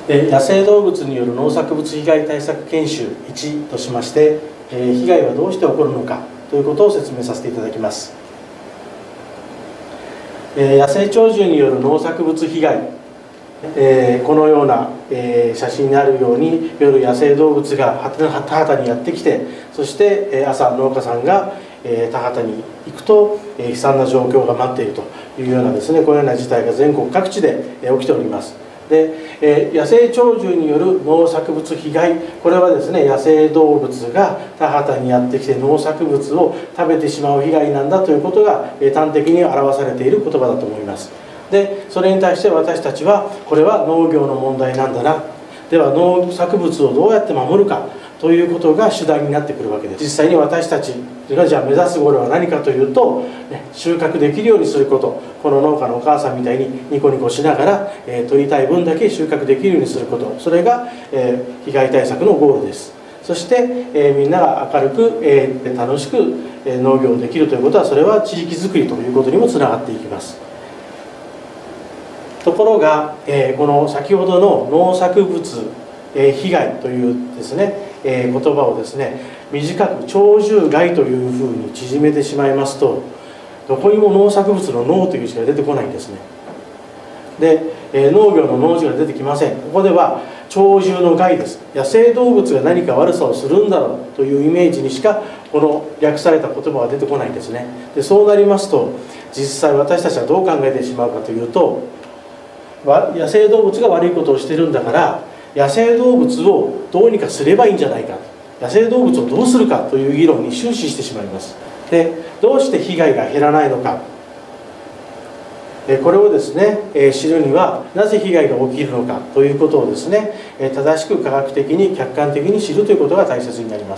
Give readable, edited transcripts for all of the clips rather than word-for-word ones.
野生動物による農作物被害対策研修1としまして、被害はどうして起こるのかということを説明させていただきます。野生鳥獣による農作物被害、このような写真にあるように、夜野生動物が田畑にやってきて、そして朝農家さんが田畑に行くと悲惨な状況が待っているというようなですね、このような事態が全国各地で起きております。で、野生鳥獣による農作物被害、これはですね、野生動物が田畑にやってきて農作物を食べてしまう被害なんだということが端的に表されている言葉だと思います。で、それに対して私たちは、これは農業の問題なんだな、では農作物をどうやって守るかということが主題になってくるわけです。実際に私たちがじゃあ目指すゴールは何かというと、収穫できるようにすること。この農家のお母さんみたいにニコニコしながら取りたい分だけ収穫できるようにすること、それが被害対策のゴールです。そしてみんなが明るく楽しく農業できるということは、それは地域づくりということにもつながっていきます。ところがこの先ほどの農作物被害というですね言葉をですね、短く鳥獣害というふうに縮めてしまいますと、どこにも農作物の農という字が出てこないんですね。で、農業の農字が出てきません。ここでは鳥獣の害です。野生動物が何か悪さをするんだろうというイメージにしかこの略された言葉は出てこないんですね。で、そうなりますと、実際私たちはどう考えてしまうかというと、野生動物が悪いことをしてるんだから、野生動物をどうにかすればいいんじゃないか、野生動物をどうするかという議論に終始してしまいます。で、どうして被害が減らないのか、これをですね知るには、なぜ被害が起きるのかということをですね正しく科学的に客観的に知るということが大切になります。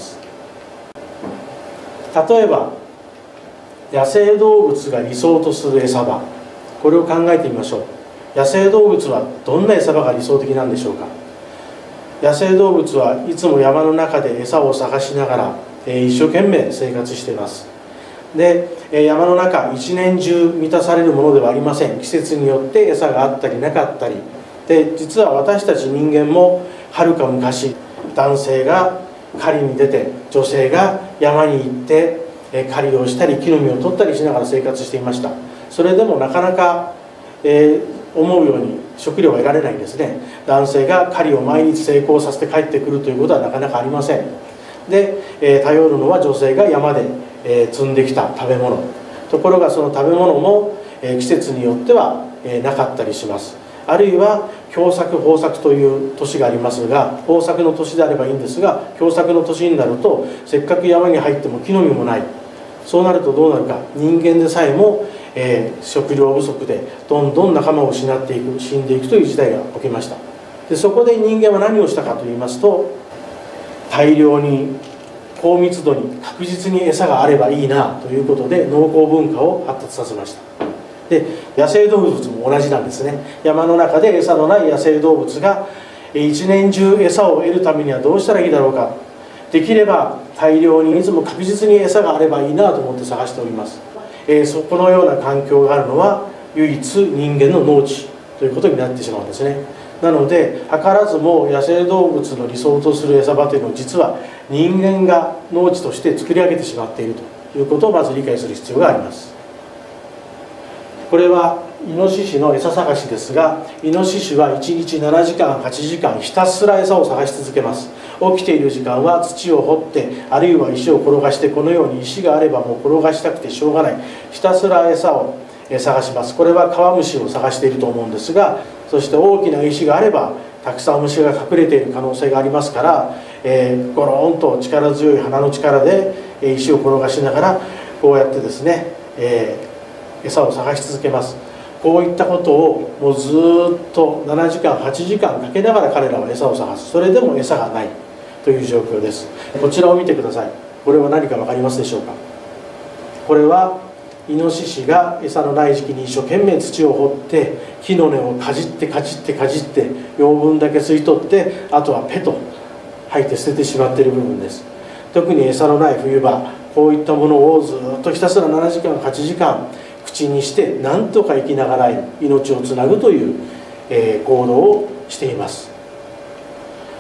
例えば野生動物が理想とする餌場、これを考えてみましょう。野生動物はどんな餌場が理想的なんでしょうか。野生動物はいつも山の中で餌を探しながら一生懸命生活しています。で、山の中一年中満たされるものではありません。季節によって餌があったりなかったりで、実は私たち人間もはるか昔、男性が狩りに出て女性が山に行って狩りをしたり木の実を取ったりしながら生活していました。それでもなかなか思うように食料が得られないんですね。男性が狩りを毎日成功させて帰ってくるということはなかなかありません。で、頼るのは女性が山で積んできた食べ物。ところがその食べ物も季節によってはなかったりします。あるいは凶作豊作という年がありますが、豊作の年であればいいんですが、凶作の年になるとせっかく山に入っても木の実もない。そうなるとどうなるか、人間でさえも食料不足でどんどん仲間を失っていく、死んでいくという事態が起きました。で、そこで人間は何をしたかといいますと、大量に高密度に確実に餌があればいいなということで農耕文化を発達させました。で、野生動物も同じなんですね。山の中で餌のない野生動物が一年中餌を得るためにはどうしたらいいだろうか。できれば大量にいつも確実に餌があればいいなと思って探しております。そこのような環境があるのは唯一人間の農地ということになってしまうんですね。なので図らずも野生動物の理想とする餌場というのを実は人間が農地として作り上げてしまっているということをまず理解する必要があります。これはイノシシの餌探しですが、イノシシは1日7時間8時間ひたすら餌を探し続けます。起きている時間は土を掘って、あるいは石を転がして、このように石があればもう転がしたくてしょうがない、ひたすら餌を探します。これはカワムシを探していると思うんですが、そして大きな石があればたくさん虫が隠れている可能性がありますから、ゴロンと力強い鼻の力で石を転がしながらこうやってですね、餌を探し続けます。こういったことをもうずっと7時間8時間かけながら彼らは餌を探す。それでも餌がないという状況です。こちらを見てください。これは何か分かりますでしょうか。これはイノシシが餌のない時期に一生懸命土を掘って木の根をかじってかじってかじって養分だけ吸い取って、あとはペと吐いて捨ててしまっている部分です。特に餌のない冬場、こういったものをずっとひたすら7時間8時間口にして何とか生きながら命をつなぐという行動をしています。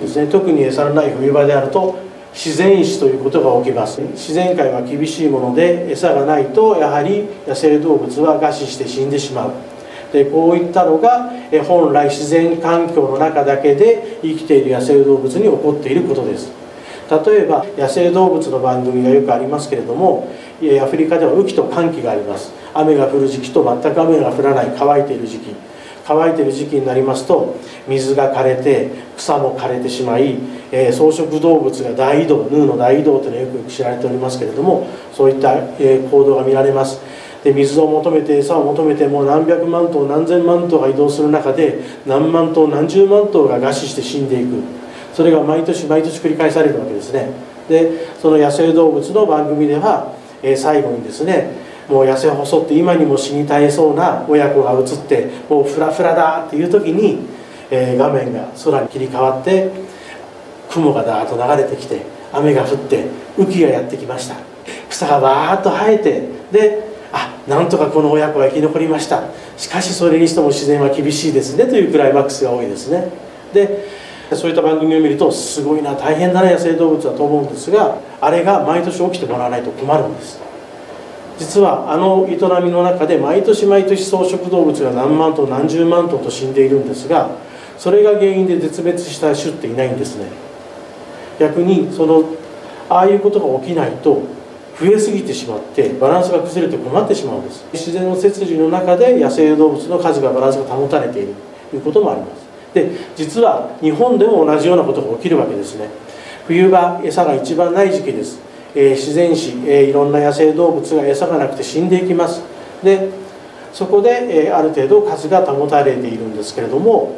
ですね。特に餌のない冬場であると自然死ということが起きます。自然界は厳しいもので、餌がないとやはり野生動物は餓死して死んでしまう。でこういったのが本来自然環境の中だけで生きている野生動物に起こっていることです。例えば野生動物の番組がよくありますけれども、アフリカでは雨季と乾季があります。雨が降る時期と全く雨が降らない乾いている時期。乾いている時期になりますと水が枯れて草も枯れてしまい、草食動物が大移動、ヌーの大移動というのはよく知られておりますけれども、そういった行動が見られます。で水を求めて餌を求めてもう何百万頭何千万頭が移動する中で何万頭何十万頭が餓死して死んでいく。それが毎年毎年繰り返されるわけですね。でその野生動物の番組では、最後にですね、もう痩せ細って今にも死に絶えそうな親子が映ってもうフラフラだっていう時に、画面が空に切り替わって雲がダーッと流れてきて雨が降って雨季がやってきました。草がバーッと生えて、でなんとかこの親子は生き残りました。しかしそれにしても自然は厳しいですねというクライマックスが多いですね。でそういった番組を見るとすごいな、大変だな野生動物だと思うんですが、あれが毎年起きてもらわないと困るんです。実はあの営みの中で毎年毎年草食動物が何万頭何十万頭と死んでいるんですが、それが原因で絶滅した種っていないんですね。逆にああいうことが起きないと増えすぎてしまってバランスが崩れて困ってしまうんです。自然の摂理の中で野生動物の数がバランスが保たれているということもあります。で実は日本でも同じようなことが起きるわけですね。冬場餌が一番ない時期です。自然死、いろんな野生動物が餌がなくて死んでいきます。でそこで、ある程度数が保たれているんですけれども、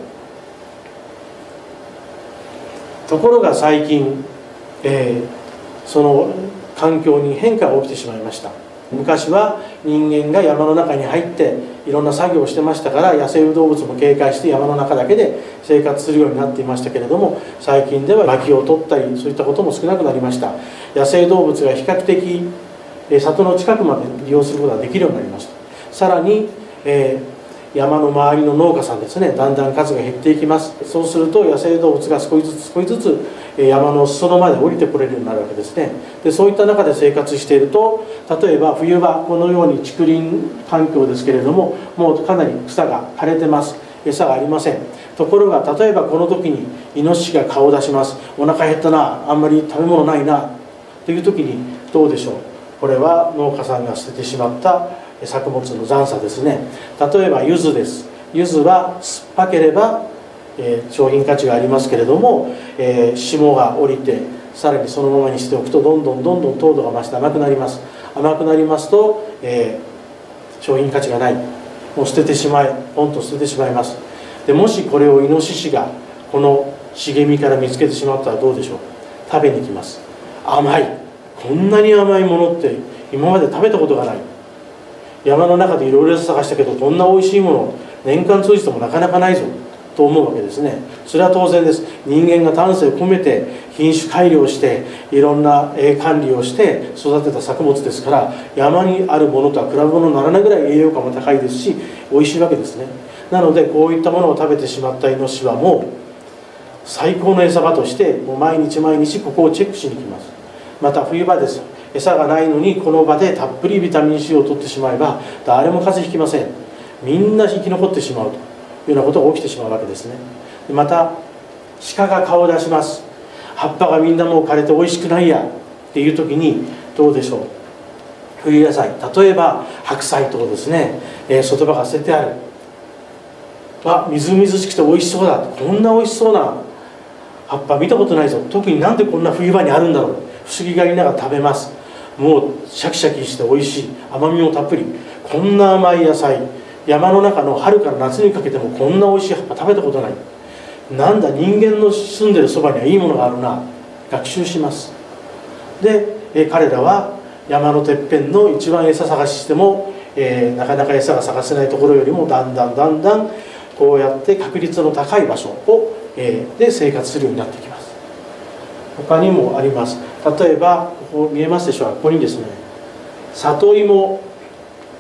ところが最近、その環境に変化が起きてしまいました。昔は人間が山の中に入っていろんな作業をしてましたから、野生動物も警戒して山の中だけで生活するようになっていましたけれども、最近では薪を取ったりそういったことも少なくなりました。野生動物が比較的里の近くまで利用することができるようになりました。さらに、山の周りの農家さんですね、だんだん数が減っていきます。そうすると野生動物が少しずつ少しずつ山の裾野まで降りてこれるようになるわけですね。でそういった中で生活していると、例えば冬場このように竹林環境ですけれども、もうかなり草が枯れてます。餌がありません。ところが例えばこの時にイノシシが顔を出します。お腹減ったな、あんまり食べ物ないなという時にどうでしょう。これは農家さんが捨ててしまった作物の残渣ですね。例えば柚子です。柚子は酸っぱければ、商品価値がありますけれども、霜が降りてさらにそのままにしておくとどんどん糖度が増して甘くなります。甘くなりますと、商品価値がない。もう捨ててしまえ、ポンと捨ててしまいます。でもしこれをイノシシがこの茂みから見つけてしまったらどうでしょう。食べに来ます。甘い、こんなに甘いものって今まで食べたことがない。山の中でいろいろ探したけどこんな美味しいもの年間通じてもなかなかないぞと思うわけですね。それは当然です。人間が丹精を込めて品種改良していろんな管理をして育てた作物ですから、山にあるものとは比べ物にならないぐらい栄養価も高いですし美味しいわけですね。なのでこういったものを食べてしまったイノシシはもう最高の餌場としてもう毎日毎日ここをチェックしに来ます。また冬場です。餌がないのにこの場でたっぷりビタミン C を取ってしまえば誰も風邪ひきません。みんな生き残ってしまうというようなことが起きてしまうわけですね。また鹿が顔を出します。葉っぱがみんなもう枯れておいしくないやっていう時にどうでしょう。冬野菜、例えば白菜とですね、外葉が捨ててある。みずみずしくておいしそうだ、こんなおいしそうな葉っぱ見たことないぞ、特になんでこんな冬場にあるんだろう、不思議がりながら食べます。もうシャキシャキしておいしい、甘みもたっぷり、こんな甘い野菜、山の中の春から夏にかけてもこんなおいしい葉っぱ食べたことない。なんだ、人間の住んでるそばにはいいものがあるな、学習します。で彼らは山のてっぺんの一番餌探ししても、なかなか餌が探せないところよりもだんだんこうやって確率の高い場所を、で生活するようになってきます。他にもあります。例えばここ見えますでしょうか。ここにですね、里芋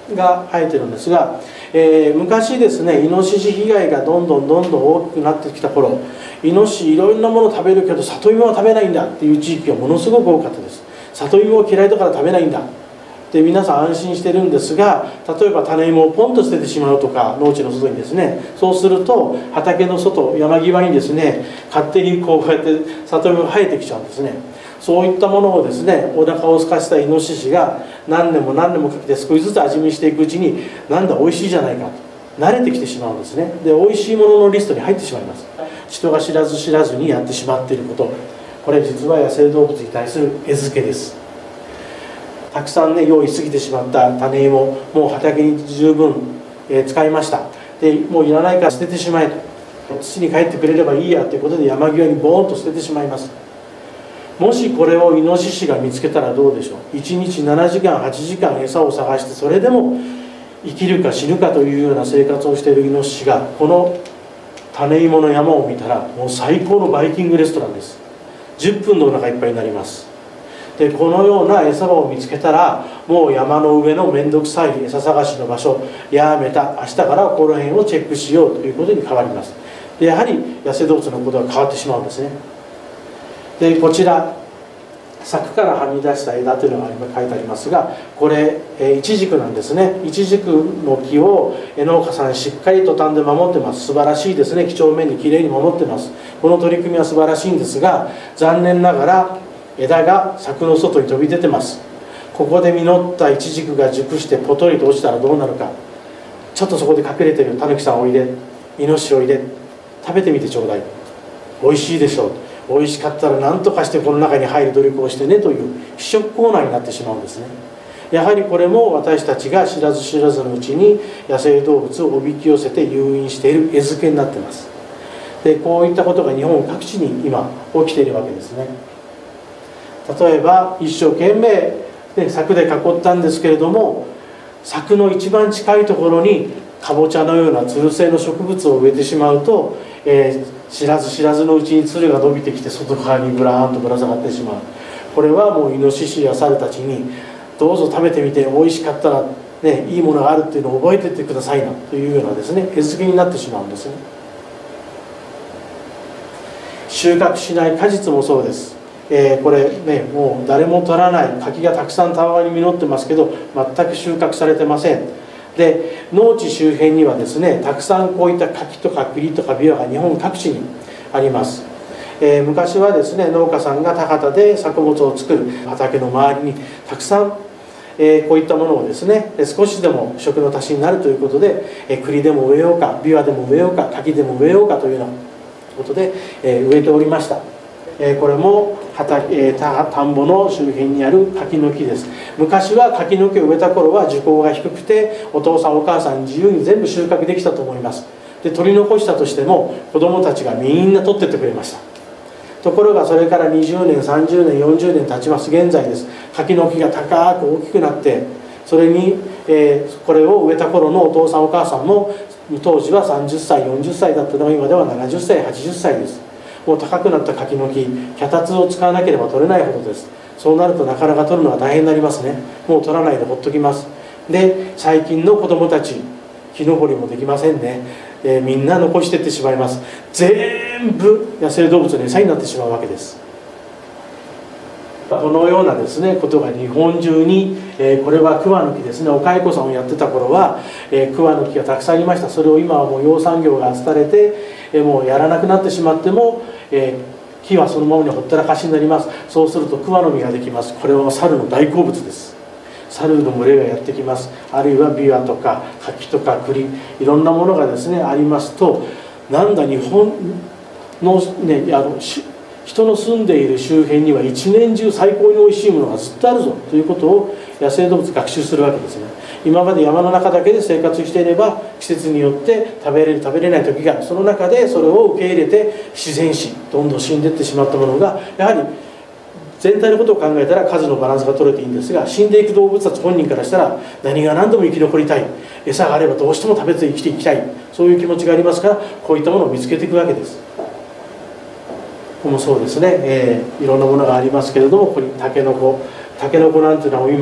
が生えてるんですが、昔ですね、イノシシ被害がどんどん大きくなってきた頃、イノシシいろんなものを食べるけど里芋は食べないんだっていう地域がものすごく多かったです。里芋を嫌いだから食べないんだで皆さん安心してるんですが、例えば種芋をポンと捨ててしまうとか、農地の外にですね、そうすると畑の外、山際にですね、勝手にこうやって里芋が生えてきちゃうんですね。そういったものをですね、お腹を空かせたイノシシが何年もかけて少しずつ味見していくうちに、なんだ美味しいじゃないかと慣れてきてしまうんですね。で美味しいもののリストに入ってしまいます。人が知らずにやってしまっていること、これ実は野生動物に対する餌付けです。たくさんね用意しすぎてしまった種芋、もう畑に十分、使いました。でもういらないから捨ててしまえと、土に帰ってくれればいいやということで山際にボーンと捨ててしまいます。もしこれをイノシシが見つけたらどうでしょう。1日7時間8時間餌を探して、それでも生きるか死ぬかというような生活をしているイノシシがこの種芋の山を見たら、もう最高のバイキングレストランです。10分でお腹いっぱいになります。でこのような餌場を見つけたら、もう山の上の面倒くさい餌探しの場所やめた、明日からこの辺をチェックしようということに変わります。でやはり野生動物のことが変わってしまうんですね。でこちら柵からはみ出した枝というのが書いてありますが、これイチジクなんですね。イチジクの木を農家さんしっかりトタンで守ってます。素晴らしいですね。几帳面にきれいに守ってます。この取り組みは素晴らしいんですが、残念ながら枝が柵の外に飛び出てます。ここで実ったイチジクが熟してポトリと落ちたらどうなるか。ちょっとそこで隠れてるタヌキさんを入れ、イノシシを入れ、食べてみてちょうだい。美味しいでしょう。美味しかったら何とかしてこの中に入る努力をしてねという試食コーナーになってしまうんですね。やはりこれも私たちが知らずのうちに野生動物をおびき寄せて誘引している餌付けになっています。でこういったことが日本各地に今起きているわけですね。例えば一生懸命で柵で囲ったんですけれども、柵の一番近いところにかぼちゃのようなつる性の植物を植えてしまうと、知らずのうちにつるが伸びてきて外側にブラーンとぶら下がってしまう。これはもうイノシシやサルたちにどうぞ食べてみて、美味しかったら、ね、いいものがあるっていうのを覚えていってくださいなというようなですね、餌付けになってしまうんですね。収穫しない果実もそうです。これね、もう誰も取らない柿がたくさんたわわに実ってますけど、全く収穫されてません。で農地周辺にはですね、たくさんこういった柿とか栗とかビワが日本各地にあります。昔はですね、農家さんが田畑で作物を作る畑の周りにたくさん、こういったものをですね、少しでも食の足しになるということで、栗でも植えようか、ビワでも植えようか、柿でも植えようかというようなことで、植えておりました。これも田んぼの周辺にある柿の木です。昔は柿の木を植えた頃は樹高が低くて、お父さんお母さんに自由に全部収穫できたと思います。で取り残したとしても子供たちがみんな取ってってくれました。ところがそれから20年30年40年経ちます。現在です。柿の木が高く大きくなって、それに、これを植えた頃のお父さんお母さんも当時は30歳40歳だったのが今では70歳80歳です。もう高くなった柿の木、脚立を使わなければ取れないほどです。そうなるとなかなか取るのが大変になりますね。もう取らないでほっときます。で最近の子供たち、木登りもできませんね。みんな残していってしまいます。全部野生動物の餌になってしまうわけです。このようなですねことが日本中に、これは桑の木ですね。お蚕さんをやってた頃は、桑の木がたくさんありました。それを今はもう養蚕業が廃れて、もうやらなくなってしまっても、木はそのままにほったらかしになります。そうすると桑の実ができます。これは猿の大好物です。猿の群れがやってきます。あるいはビワとか柿とか栗、いろんなものがですねありますと、なんだ日本のね、人の住んでいる周辺には一年中最高においしいものがずっとあるぞということを野生動物学習するわけですね。今まで山の中だけで生活していれば、季節によって食べれる食べれない時がある。その中でそれを受け入れて自然死、どんどん死んでいってしまったものが、やはり全体のことを考えたら数のバランスが取れていいんですが、死んでいく動物たち本人からしたら何が何でも生き残りたい、餌があればどうしても食べて生きていきたい、そういう気持ちがありますから、こういったものを見つけていくわけです。ここもそうですね、いろんなものがありますけれども、ここにタケノコなんていうのは今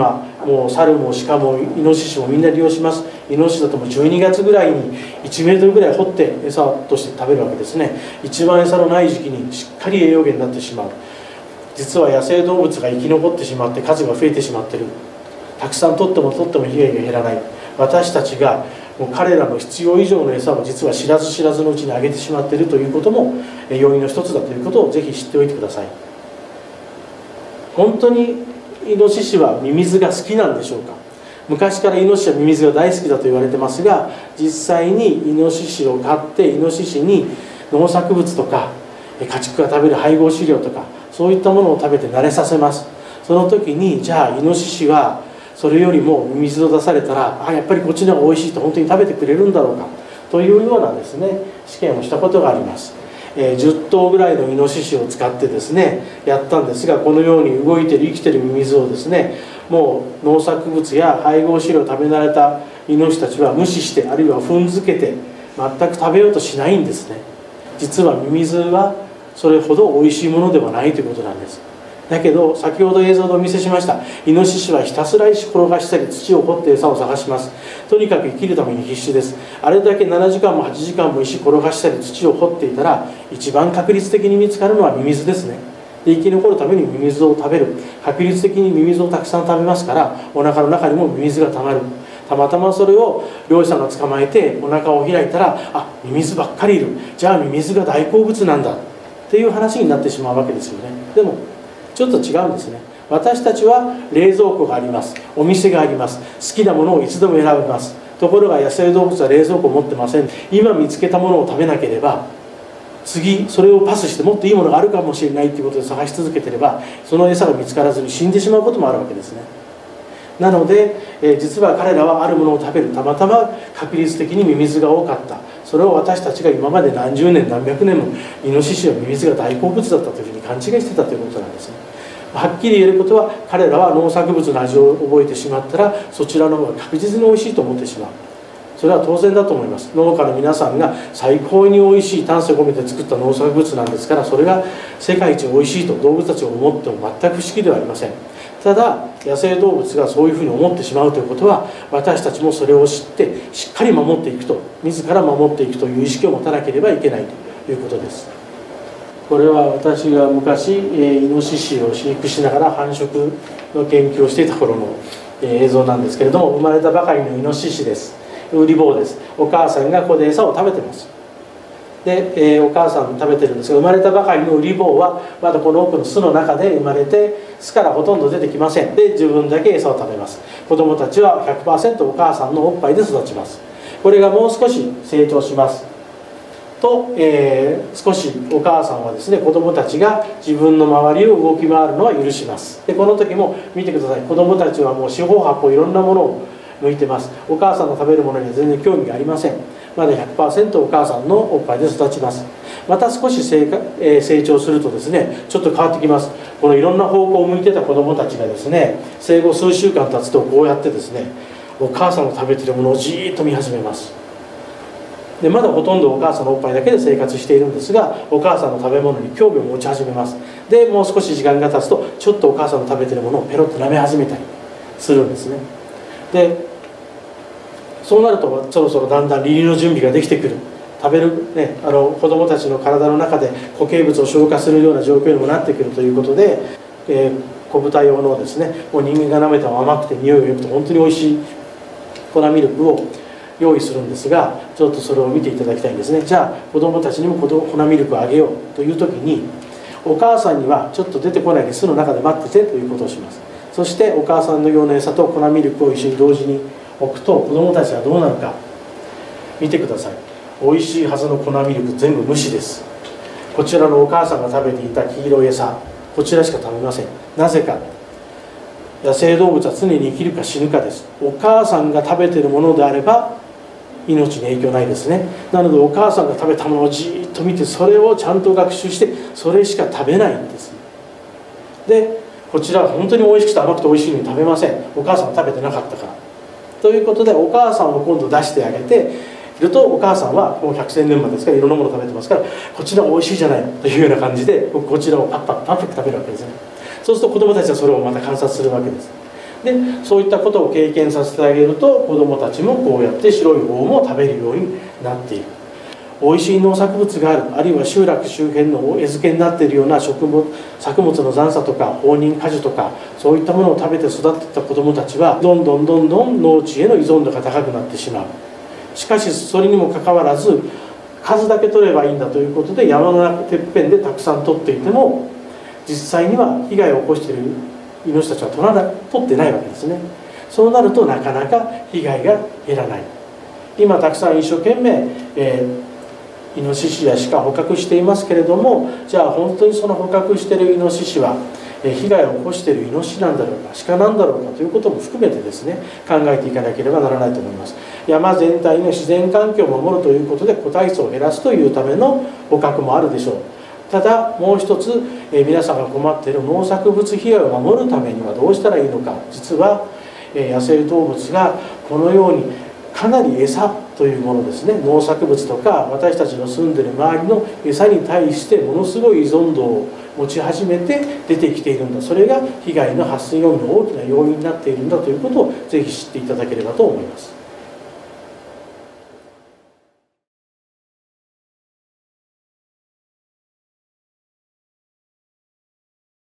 もう猿も鹿もイノシシもみんな利用します。イノシシだともう12月ぐらいに1メートルぐらい掘って餌として食べるわけですね。一番餌のない時期にしっかり栄養源になってしまう。実は野生動物が生き残ってしまって数が増えてしまっている。たくさん取っても被害が減らない。私たちがもう彼らの必要以上の餌を実は知らず知らずのうちにあげてしまっているということも要因の一つだということをぜひ知っておいてください。本当にイノシシはミミズが好きなんでしょうか。昔からイノシシはミミズが大好きだと言われてますが、実際にイノシシを飼ってイノシシに農作物とか家畜が食べる配合飼料とかそういったものを食べて慣れさせます。その時にじゃあイノシシはそれよりもミミズを出されたらやっぱりこっちの方が美味しいと本当に食べてくれるんだろうかというようなですね試験をしたことがあります。10頭ぐらいのイノシシを使ってですねやったんですが、このように動いてる生きてるミミズをですねもう農作物や配合飼料を食べ慣れたイノシシたちは無視して、あるいは踏んづけて全く食べようとしないんですね。実はミミズはそれほど美味しいものではないということなんです。だけど先ほど映像でお見せしましたイノシシはひたすら石転がしたり土を掘って餌を探します。とにかく生きるために必死です。あれだけ7時間も8時間も石転がしたり土を掘っていたら一番確率的に見つかるのはミミズですね。で生き残るためにミミズを食べる、確率的にミミズをたくさん食べますからお腹の中にもミミズがたまる。たまたまそれを漁師さんが捕まえてお腹を開いたらミミズばっかりいる、じゃあミミズが大好物なんだっていう話になってしまうわけですよね。でもちょっと違うんですね。私たちは冷蔵庫があります、お店があります、好きなものをいつでも選べます。ところが野生動物は冷蔵庫を持ってません。今見つけたものを食べなければ次それをパスしてもっといいものがあるかもしれないということで探し続けてればその餌が見つからずに死んでしまうこともあるわけですね。なので、実は彼らはあるものを食べる、たまたま確率的にミミズが多かった。それを私たちが今まで何十年何百年もイノシシはミミズが大好物だったというふうに勘違いしてたということなんですね。はっきり言えることは彼らは農作物の味を覚えてしまったらそちらの方が確実に美味しいと思ってしまう。それは当然だと思います。農家の皆さんが最高に美味しい丹精を込めて作った農作物なんですから、それが世界一美味しいと動物たちが思っても全く不思議ではありません。ただ野生動物がそういうふうに思ってしまうということは私たちもそれを知ってしっかり守っていくと、自ら守っていくという意識を持たなければいけないということです。これは私が昔イノシシを飼育しながら繁殖の研究をしていた頃の映像なんですけれども、生まれたばかりのイノシシです。ウリ坊です。お母さんがここで餌を食べてます。で、お母さん食べてるんですが、生まれたばかりのウリ坊はまだこの奥の巣の中で生まれて巣からほとんど出てきません。で自分だけ餌を食べます。子供たちは 100% お母さんのおっぱいで育ちます。これがもう少し成長しますと、少しお母さんはですね子供たちが自分の周りを動き回るのは許します。でこの時も見てください。子供たちはもう四方八方いろんなものを向いてます。お母さんの食べるものには全然興味がありません。まだ 100% お母さんのおっぱいで育ちます。また少し成長するとですねちょっと変わってきます。このいろんな方向を向いてた子供たちがですね生後数週間経つとこうやってですねお母さんの食べてるものをじーっと見始めます。でまだほとんどお母さんのおっぱいだけで生活しているんですがお母さんの食べ物に興味を持ち始めます。でもう少し時間が経つとちょっとお母さんの食べてるものをペロッと舐め始めたりするんですね。でそうなるとそろそろだんだん離乳の準備ができてくる。食べる、ね、子どもたちの体の中で固形物を消化するような状況にもなってくるということで、子豚用のですねもう人間が舐めても甘くて匂いがよくて本当に美味しい粉ミルクを用意するんですが、ちょっとそれを見ていただきたいんですね。じゃあ子どもたちにも粉ミルクをあげようという時にお母さんにはちょっと出てこないで巣の中で待っててということをします。そしてお母さんの用の餌と粉ミルクを一緒に同時に置くと子どもたちはどうなるか見てください。美味しいはずの粉ミルク全部無視です。こちらのお母さんが食べていた黄色い餌こちらしか食べません。なぜか野生動物は常に生きるか死ぬかです。お母さんが食べているものであれば命に影響ないですね。なのでお母さんが食べたものをじーっと見てそれをちゃんと学習してそれしか食べないんです。でこちらは本当に美味しくて甘くて美味しいのに食べません。お母さんは食べてなかったからということでお母さんを今度出してあげているとお母さんはもう百戦錬磨ですからいろんなものを食べてますからこちらは美味しいじゃないというような感じでこちらをパクパクパクパク食べるわけですね。そうすると子どもたちはそれをまた観察するわけです。 でそういったことを経験させてあげると子どもたちもこうやって白い方も食べるようになっている。おいしい農作物がある、あるいは集落周辺の餌付けになっているような作物の残渣とか放任果樹とかそういったものを食べて育っていった子どもたちはどんどん農地への依存度が高くなってしまう。しかしそれにもかかわらず数だけ取ればいいんだということで山のてっぺんでたくさん取っていても実際には被害を起こしている命たちは取ってないわけですね。そうなるとなかなか被害が減らない。今たくさん一生懸命、イノシシや鹿捕獲していますけれども、じゃあ本当にその捕獲しているイノシシは被害を起こしているイノシシなんだろうか鹿なんだろうかということも含めてですね考えていかなければならないと思います。山全体の自然環境を守るということで個体数を減らすというための捕獲もあるでしょう。ただもう一つ、皆さんが困っている農作物被害を守るためにはどうしたらいいのか。実は、野生動物がこのようにかなり餌というものですね、農作物とか私たちの住んでいる周りの餌に対してものすごい依存度を持ち始めて出てきているんだ。それが被害の発生要因の大きな要因になっているんだということをぜひ知っていただければと思います。